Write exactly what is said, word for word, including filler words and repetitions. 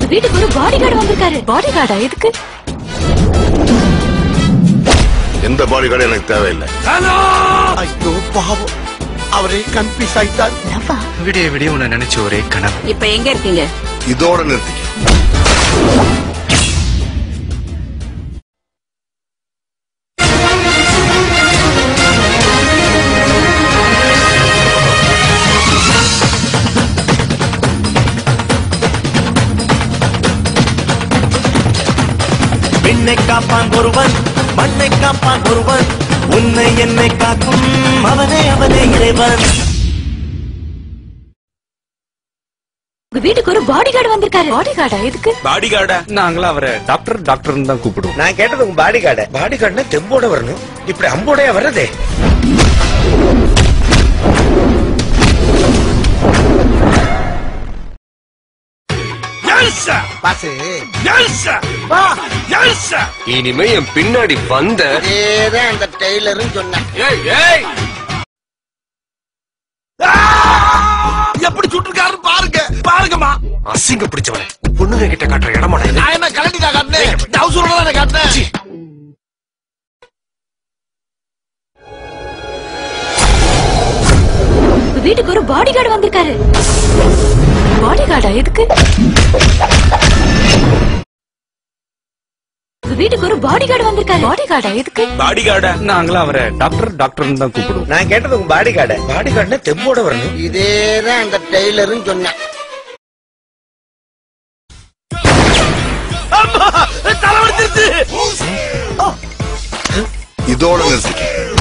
வீட்டுக்கு ஒரு body guard வந்திருக்காரு. பாடி கார்டா? எதுக்கு? எந்த பாடி கார்டு எனக்கு தேவையில்லை. ஐயோ பாவம், அவரே கன்ஃபியூஸ் ஆயிட்டார். விடிய விடிய உன்னை நினைச்ச ஒரே கனவு. இப்ப எங்க இருக்கீங்க? இதோட நிறுத்திக்க. விண்ணை காப்பான் ஒருவன், மண்ணை காப்பான் ஒருவன், உன்னை என்னை காக்கும் அவனே அவனே இறைவன். உங்க வீட்டுக்கு ஒரு பாடி கார்டு வந்திருக்காரு. பாடி கார்டா? எதுக்கு? பாடி கார்டா? நாங்களும் அவரை டாக்டர் டாக்டர் தான் கூப்பிடுவோம். நான் கேட்டது உங்க பாடி கார்டு. பாடி கார்டுனா தெம்போட வரணும், இப்படி அம்போடையா வர்றதே. இனிமே என் பின்னாடி வந்த அந்த டெய்லரும் சொன்னேன். எப்படி சுட்டுருக்காரு பாருங்க, பாருங்கம்மா. அசிங்க பிடிச்சவனே, பொண்ணுங்க கிட்ட காட்டுற இடமா? நான் என்ன கலட்டிதான் காட்டினேன், டவுசரோட காட்டினேன். வீட்டுக்கு ஒரு பாடி கார்டு வந்திருக்காரு. பாடி கார்டா? எதுக்கு? வீட்டுக்கு ஒரு பாடி கார்டு வந்திருக்காரு. பாடி கார்டா? எதுக்கு? பாடி கார்டா? நாங்களும் அவரை டாக்டர் டாக்டர் தான் கூப்பிடுவோம். நான் கேட்டது உங்க பாடி கார்டு. பாடி கார்டுனா தெம்போட வரணும், இதேதான் அந்த டெய்லரும் சொன்னேன். இதோட நிறுத்திக்க.